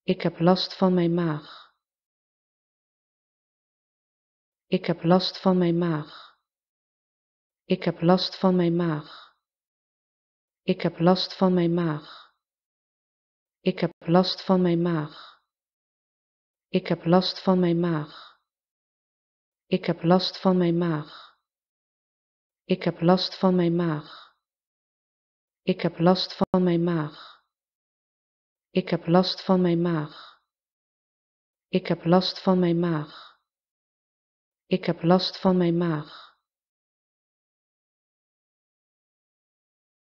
Ik heb last van mijn maag. Ik heb last van mijn maag. Ik heb last van mijn maag. Ik heb last van mijn maag. Ik heb last van mijn maag. Ik heb last van mijn maag. Ik heb last van mijn maag. Ik heb last van mijn maag. Ik heb last van mijn maag. Ik heb last van mijn maag. Ik heb last van mijn maag. Ik heb last van mijn maag.